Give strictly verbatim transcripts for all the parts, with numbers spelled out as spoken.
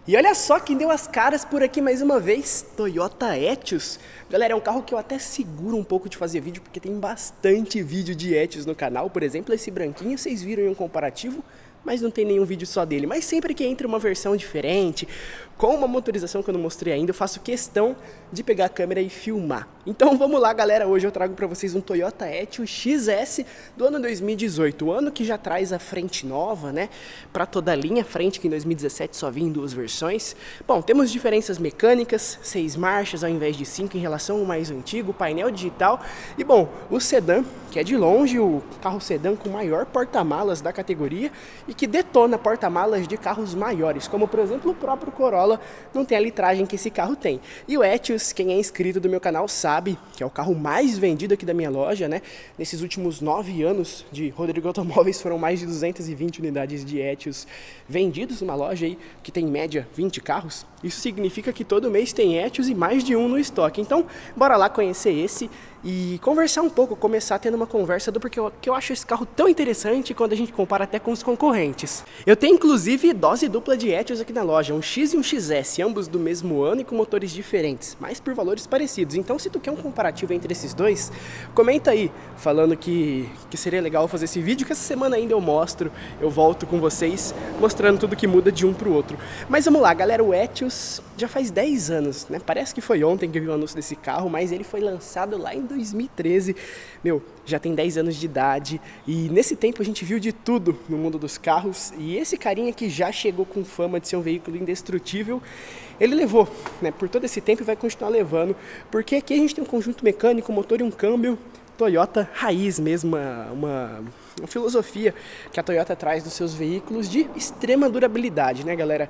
E olha só quem deu as caras por aqui mais uma vez, Toyota Etios. Galera, é um carro que eu até seguro um pouco de fazer vídeo, porque tem bastante vídeo de Etios no canal. Por exemplo, esse branquinho, vocês viram em um comparativo, mas não tem nenhum vídeo só dele. Mas sempre que entra uma versão diferente, com uma motorização que eu não mostrei ainda, eu faço questão de pegar a câmera e filmar. Então vamos lá, galera, hoje eu trago para vocês um Toyota Etios X S do ano dois mil e dezoito, o ano que já traz a frente nova, né, para toda a linha, frente que em dois mil e dezessete só vinha em duas versões. Bom, temos diferenças mecânicas, seis marchas ao invés de cinco em relação ao mais antigo, painel digital e, bom, o sedã, que é de longe o carro sedã com maior porta-malas da categoria e que detona porta-malas de carros maiores, como por exemplo o próprio Corolla não tem a litragem que esse carro tem. E o Etios, quem é inscrito do meu canal sabe que é o carro mais vendido aqui da minha loja, né? Nesses últimos nove anos de Rodrigo Automóveis foram mais de duzentas e vinte unidades de Etios vendidos numa loja aí que tem em média vinte carros. Isso significa que todo mês tem Etios e mais de um no estoque. Então, bora lá conhecer esse e conversar um pouco, começar tendo uma conversa do porquê eu, que eu acho esse carro tão interessante quando a gente compara até com os concorrentes. Eu tenho inclusive dose dupla de Etios aqui na loja, um X e um X S, ambos do mesmo ano e com motores diferentes, mas por valores parecidos. Então se tu quer um comparativo entre esses dois, comenta aí, falando que, que seria legal fazer esse vídeo, que essa semana ainda eu mostro, eu volto com vocês, mostrando tudo que muda de um pro outro. Mas vamos lá, galera, o Etios já faz dez anos, né? Parece que foi ontem que eu vi o anúncio desse carro, mas ele foi lançado lá em dois mil e treze, meu, já tem dez anos de idade e nesse tempo a gente viu de tudo no mundo dos carros e esse carinha que já chegou com fama de ser um veículo indestrutível, ele levou, né, por todo esse tempo e vai continuar levando, porque aqui a gente tem um conjunto mecânico, motor e um câmbio Toyota raiz mesmo, uma, uma, uma filosofia que a Toyota traz dos seus veículos de extrema durabilidade, né, galera?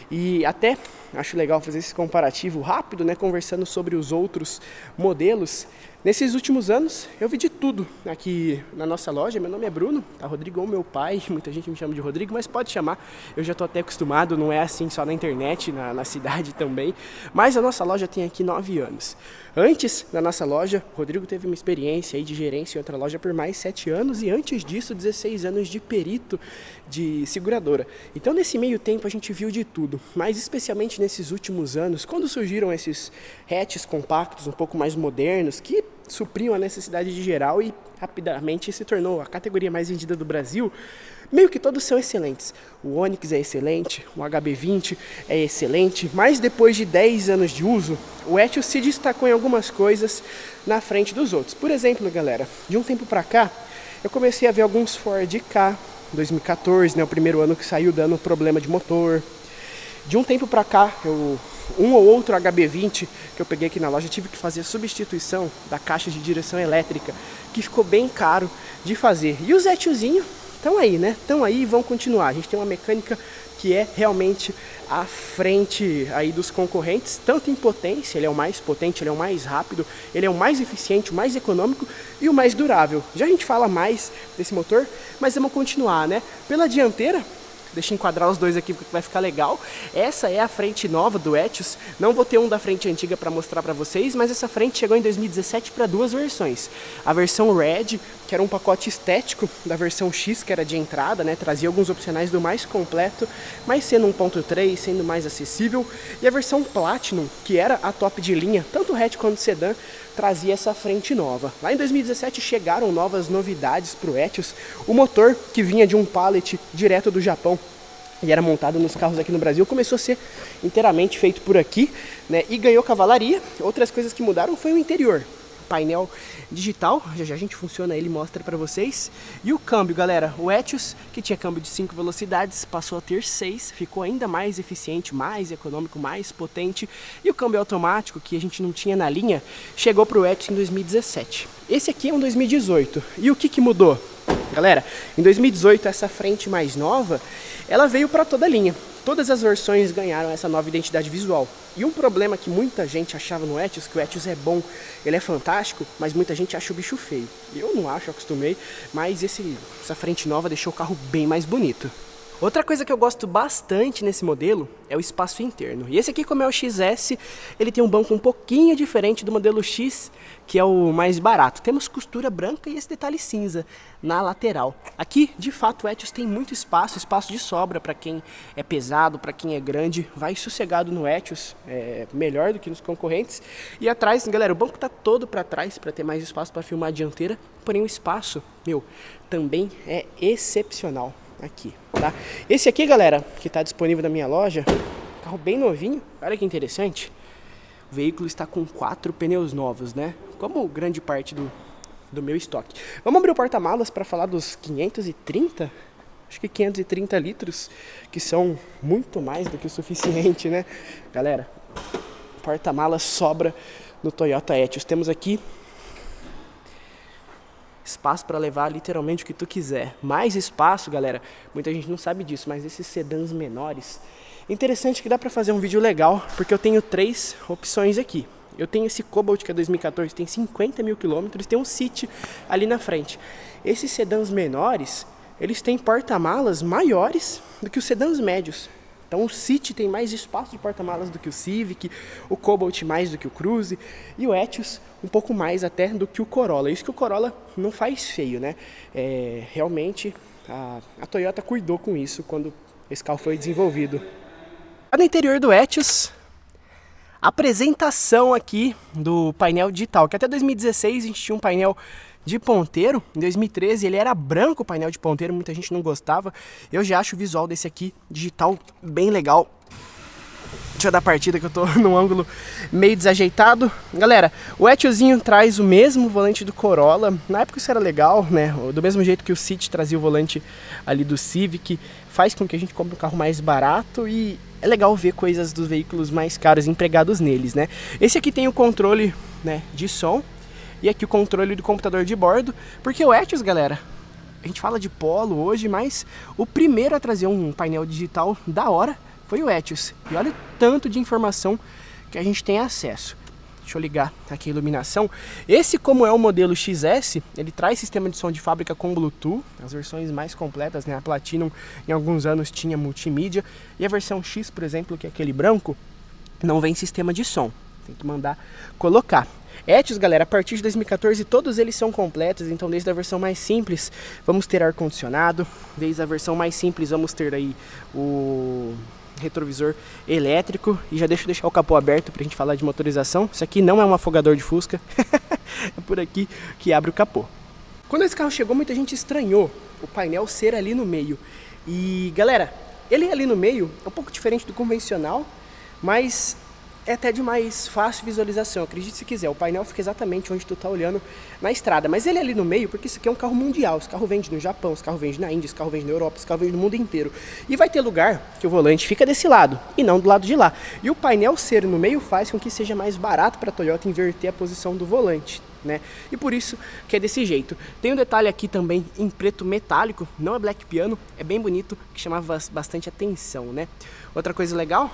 E até acho legal fazer esse comparativo rápido, né, conversando sobre os outros modelos. Nesses últimos anos, eu vi de tudo aqui na nossa loja. Meu nome é Bruno, tá? Rodrigo é o meu pai, muita gente me chama de Rodrigo, mas pode chamar, eu já tô até acostumado, não é assim só na internet, na, na cidade também. Mas a nossa loja tem aqui nove anos. Antes da nossa loja, o Rodrigo teve uma experiência aí de gerência em outra loja por mais sete anos e antes disso, dezesseis anos de perito de seguradora. Então, nesse meio tempo, a gente viu de tudo, mas especialmente nesses últimos anos, quando surgiram esses hatches compactos um pouco mais modernos, que supriam a necessidade de geral e rapidamente se tornou a categoria mais vendida do Brasil, meio que todos são excelentes. O Onix é excelente, o H B vinte é excelente, mas depois de dez anos de uso, o Etios se destacou em algumas coisas na frente dos outros. Por exemplo, galera, de um tempo pra cá, eu comecei a ver alguns Ford Ka, dois mil e quatorze, né, o primeiro ano que saiu dando problema de motor. De um tempo pra cá, eu, um ou outro H B vinte que eu peguei aqui na loja, tive que fazer a substituição da caixa de direção elétrica, que ficou bem caro de fazer. E os Etiozinho estão aí, né? Estão aí e vão continuar. A gente tem uma mecânica que é realmente à frente aí dos concorrentes, tanto em potência, ele é o mais potente, ele é o mais rápido, ele é o mais eficiente, o mais econômico e o mais durável. Já a gente fala mais desse motor, mas vamos continuar, né? Pela dianteira, deixa eu enquadrar os dois aqui porque vai ficar legal. Essa é a frente nova do Etios. Não vou ter um da frente antiga para mostrar para vocês, mas essa frente chegou em dois mil e dezessete para duas versões. A versão Red, que era um pacote estético da versão X, que era de entrada, né, trazia alguns opcionais do mais completo, mas sendo um ponto três, sendo mais acessível. E a versão Platinum, que era a top de linha, tanto hatch quanto sedã, trazia essa frente nova. Lá em dois mil e dezessete chegaram novas novidades para o Etios. O motor, que vinha de um pallet direto do Japão e era montado nos carros aqui no Brasil, começou a ser inteiramente feito por aqui, né, e ganhou cavalaria. Outras coisas que mudaram foi o interior. Painel digital, já já a gente funciona ele, mostra para vocês. E o câmbio, galera, o Etios, que tinha câmbio de cinco velocidades, passou a ter seis, ficou ainda mais eficiente, mais econômico, mais potente. E o câmbio automático, que a gente não tinha na linha, chegou para o Etios em dois mil e dezessete. Esse aqui é um dois mil e dezoito. E o que que mudou? Galera, em dois mil e dezoito, essa frente mais nova, ela veio para toda a linha. Todas as versões ganharam essa nova identidade visual. E um problema que muita gente achava no Etios, que o Etios é bom, ele é fantástico, mas muita gente acha o bicho feio. Eu não acho, eu acostumei, mas esse, essa frente nova deixou o carro bem mais bonito. Outra coisa que eu gosto bastante nesse modelo é o espaço interno. E esse aqui, como é o X S, ele tem um banco um pouquinho diferente do modelo X, que é o mais barato. Temos costura branca e esse detalhe cinza na lateral. Aqui, de fato, o Etios tem muito espaço, espaço de sobra para quem é pesado, para quem é grande. Vai sossegado no Etios, é melhor do que nos concorrentes. E atrás, galera, o banco tá todo para trás para ter mais espaço para filmar a dianteira. Porém, o espaço, meu, também é excepcional. Aqui, tá? Esse aqui, galera, que está disponível na minha loja, carro bem novinho, olha que interessante. O veículo está com quatro pneus novos, né? Como grande parte do, do meu estoque. Vamos abrir o porta-malas para falar dos quinhentos e trinta, acho que quinhentos e trinta litros, que são muito mais do que o suficiente, né? Galera, porta-malas sobra no Toyota Etios. Temos aqui espaço para levar literalmente o que tu quiser. Mais espaço, galera, muita gente não sabe disso, mas esses sedãs menores, interessante que dá para fazer um vídeo legal, porque eu tenho três opções aqui. Eu tenho esse Cobalt, que é dois mil e quatorze, tem cinquenta mil quilômetros, tem um City ali na frente. Esses sedãs menores, eles têm porta-malas maiores do que os sedãs médios. Então o City tem mais espaço de porta-malas do que o Civic, o Cobalt mais do que o Cruze e o Etios um pouco mais até do que o Corolla. Isso que o Corolla não faz feio, né? É, realmente a, a Toyota cuidou com isso quando esse carro foi desenvolvido. No interior do Etios, apresentação aqui do painel digital, que até dois mil e dezesseis a gente tinha um painel de ponteiro. Em dois mil e treze ele era branco, o painel de ponteiro, muita gente não gostava. Eu já acho o visual desse aqui digital bem legal. Deixa eu dar partida que eu tô num ângulo meio desajeitado. Galera, o Etiosinho traz o mesmo volante do Corolla. Na época isso era legal, né? Do mesmo jeito que o City trazia o volante ali do Civic, faz com que a gente compre um carro mais barato e é legal ver coisas dos veículos mais caros empregados neles, né? Esse aqui tem o controle, né, de som. E aqui o controle do computador de bordo, porque o Etios, galera, a gente fala de Polo hoje, mas o primeiro a trazer um painel digital da hora foi o Etios. E olha o tanto de informação que a gente tem acesso. Deixa eu ligar aqui a iluminação. Esse, como é o modelo X S, ele traz sistema de som de fábrica com Bluetooth, as versões mais completas, né? A Platinum em alguns anos tinha multimídia, e a versão X, por exemplo, que é aquele branco, não vem sistema de som. Tem que mandar colocar. Etios, galera, a partir de dois mil e quatorze todos eles são completos, então desde a versão mais simples vamos ter ar-condicionado, desde a versão mais simples vamos ter aí o retrovisor elétrico, e já deixa eu deixar o capô aberto pra gente falar de motorização. Isso aqui não é um afogador de Fusca, é por aqui que abre o capô. Quando esse carro chegou, muita gente estranhou o painel ser ali no meio, e galera, ele ali no meio é um pouco diferente do convencional, mas é até de mais fácil visualização, acredite se quiser. O painel fica exatamente onde tu tá olhando na estrada, mas ele é ali no meio porque isso aqui é um carro mundial. Esse carro vende no Japão, esse carro vende na Índia, esse carro vende na Europa, esse carro vende no mundo inteiro. E vai ter lugar que o volante fica desse lado e não do lado de lá. E o painel ser no meio faz com que seja mais barato para a Toyota inverter a posição do volante, né? E por isso que é desse jeito. Tem um detalhe aqui também em preto metálico, não é black piano, é bem bonito, que chamava bastante atenção, né? Outra coisa legal,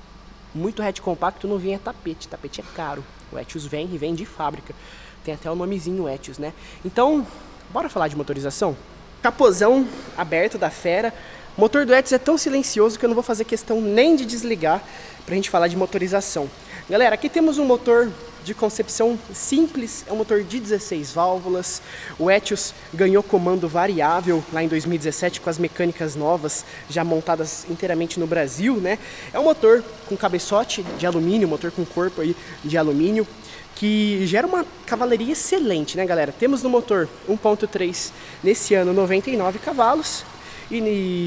muito hatch compacto não vinha tapete, tapete é caro. O Etios vem e vem de fábrica. Tem até o nomezinho Etios, né? Então, bora falar de motorização? Capozão aberto da fera. O motor do Etios é tão silencioso que eu não vou fazer questão nem de desligar pra gente falar de motorização. Galera, aqui temos um motor de concepção simples, é um motor de dezesseis válvulas. O Etios ganhou comando variável lá em dois mil e dezessete com as mecânicas novas, já montadas inteiramente no Brasil, né? É um motor com cabeçote de alumínio, motor com corpo aí de alumínio, que gera uma cavalaria excelente, né, galera? Temos no motor um ponto três nesse ano noventa e nove cavalos, e,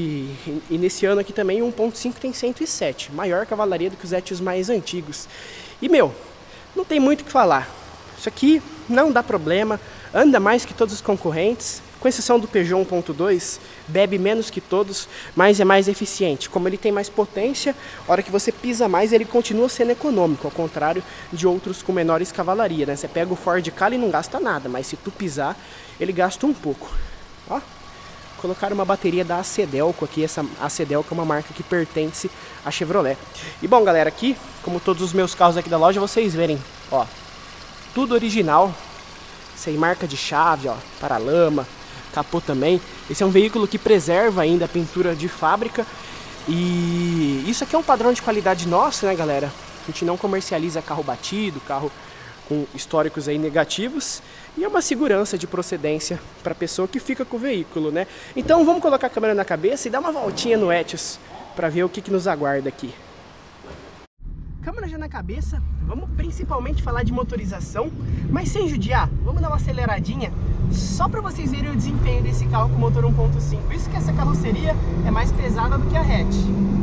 e, e nesse ano aqui também um ponto cinco tem cento e sete, maior cavalaria do que os Etios mais antigos. E meu, não tem muito o que falar. Isso aqui não dá problema, anda mais que todos os concorrentes, com exceção do Peugeot um ponto dois, bebe menos que todos, mas é mais eficiente. Como ele tem mais potência, a hora que você pisa mais, ele continua sendo econômico, ao contrário de outros com menores cavalaria, né? Você pega o Ford Ka e não gasta nada, mas se tu pisar, ele gasta um pouco. Ó, colocaram uma bateria da Acedelco aqui, essa Acedelco é uma marca que pertence à Chevrolet. E bom, galera, aqui, como todos os meus carros aqui da loja, vocês verem, ó, tudo original, sem marca de chave, ó, paralama, capô também. Esse é um veículo que preserva ainda a pintura de fábrica. E isso aqui é um padrão de qualidade nosso, né, galera? A gente não comercializa carro batido, carro com históricos aí negativos. E é uma segurança de procedência para a pessoa que fica com o veículo, né? Então vamos colocar a câmera na cabeça e dar uma voltinha no Etios para ver o que, que nos aguarda aqui. Câmera já na cabeça, vamos principalmente falar de motorização, mas sem judiar, vamos dar uma aceleradinha só para vocês verem o desempenho desse carro com motor um ponto cinco. Isso que essa carroceria é mais pesada do que a hatch.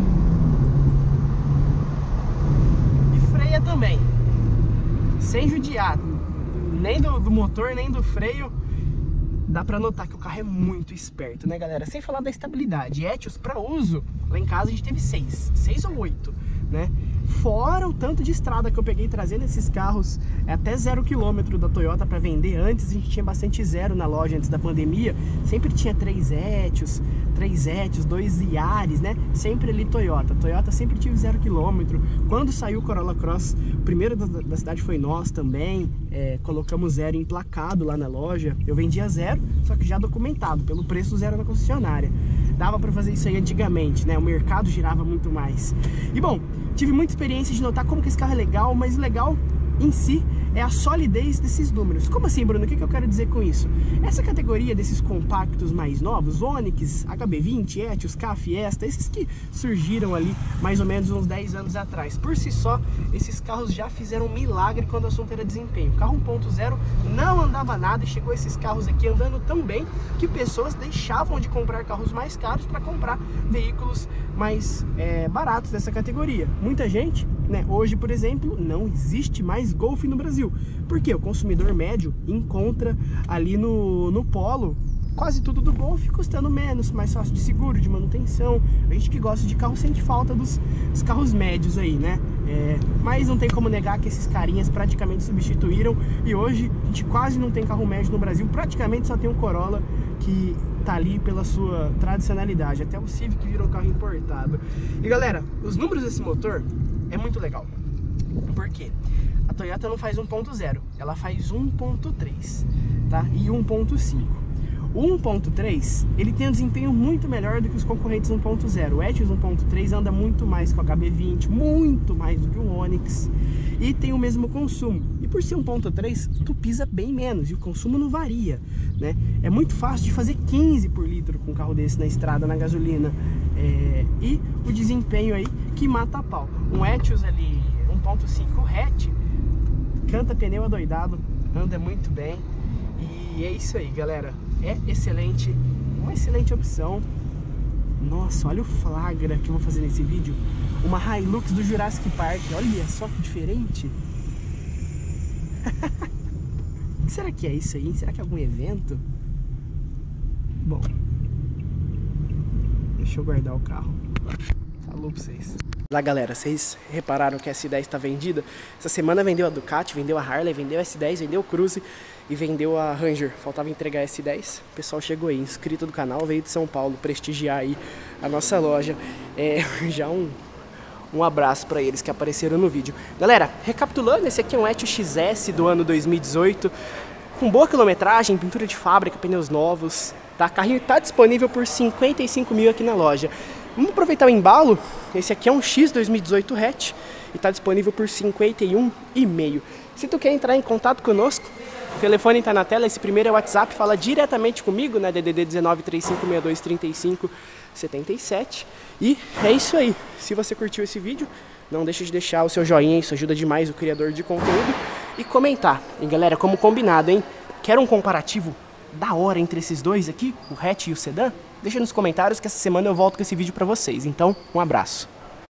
E freia também, sem judiar, nem do, do motor, nem do freio. Dá pra notar que o carro é muito esperto, né, galera? Sem falar da estabilidade. Etios para uso, lá em casa a gente teve seis, seis ou oito, né? Fora o tanto de estrada que eu peguei trazendo esses carros é até zero quilômetro da Toyota para vender. Antes a gente tinha bastante zero na loja antes da pandemia. Sempre tinha três Etios, três Etios, dois Yaris, né? Sempre ali Toyota. Toyota sempre tive zero quilômetro. Quando saiu o Corolla Cross, o primeiro da, da cidade foi nós também. É, colocamos zero emplacado lá na loja. Eu vendia zero, só que já documentado, pelo preço zero na concessionária. Dava para fazer isso aí antigamente, né? O mercado girava muito mais. E bom, tive muita experiência de notar como que esse carro é legal, mas o legal em si é a solidez desses números. Como assim, Bruno? O que, que eu quero dizer com isso? Essa categoria desses compactos mais novos, Onix, H B vinte, Etios, Ka, Fiesta, esses que surgiram ali mais ou menos uns dez anos atrás. Por si só, esses carros já fizeram um milagre quando o assunto era desempenho. O carro um ponto zero não andava nada e chegou esses carros aqui andando tão bem que pessoas deixavam de comprar carros mais caros para comprar veículos mais é, baratos dessa categoria. Muita gente, né, hoje, por exemplo, não existe mais Golf no Brasil. Porque o consumidor médio encontra ali no, no Polo quase tudo do Golf custando menos, mais fácil de seguro, de manutenção. A gente que gosta de carro sente falta dos, dos carros médios aí, né? É, mas não tem como negar que esses carinhas praticamente substituíram e hoje a gente quase não tem carro médio no Brasil, praticamente só tem um Corolla que tá ali pela sua tradicionalidade, até o Civic virou carro importado. E galera, os números desse motor é muito legal. Por quê? A Toyota não faz um ponto zero, ela faz um ponto três, tá? E um ponto cinco. O um ponto três, ele tem um desempenho muito melhor do que os concorrentes um ponto zero. O Etios um ponto três anda muito mais que o H B vinte, muito mais do que o Onix, e tem o mesmo consumo. E por ser um ponto três, tu pisa bem menos e o consumo não varia, né? É muito fácil de fazer quinze por litro com um carro desse na estrada, na gasolina. É... E o desempenho aí que mata a pau. Um Etios ali, um ponto cinco hatch, canta pneu adoidado, anda muito bem. E é isso aí, galera. É excelente, uma excelente opção. Nossa, olha o flagra que eu vou fazer nesse vídeo. Uma Hilux do Jurassic Park. Olha só que diferente. O que será que é isso aí? Será que é algum evento? Bom, deixa eu guardar o carro. Falou pra vocês. Lá, galera, vocês repararam que a S dez está vendida? Essa semana vendeu a Ducati, vendeu a Harley, vendeu a S dez, vendeu o Cruze e vendeu a Ranger. Faltava entregar a S dez. O pessoal chegou aí, inscrito do canal, veio de São Paulo prestigiar aí a nossa loja. É, já um, um abraço para eles que apareceram no vídeo. Galera, recapitulando, esse aqui é um Etios X S do ano dois mil e dezoito, com boa quilometragem, pintura de fábrica, pneus novos. Tá? O carrinho está disponível por cinquenta e cinco mil aqui na loja. Vamos aproveitar o embalo. Esse aqui é um X dois mil e dezoito hatch e está disponível por cinquenta e um e meio. Se tu quer entrar em contato conosco, o telefone está na tela. Esse primeiro é o WhatsApp, fala diretamente comigo, né? D D D dezenove, trinta e cinco, sessenta e dois, trinta e cinco, setenta e sete. E é isso aí. Se você curtiu esse vídeo, não deixe de deixar o seu joinha, isso ajuda demais o criador de conteúdo. E comentar. E galera, como combinado, hein? Quer um comparativo da hora entre esses dois aqui, o hatch e o sedã? Deixa nos comentários que essa semana eu volto com esse vídeo pra vocês. Então, um abraço.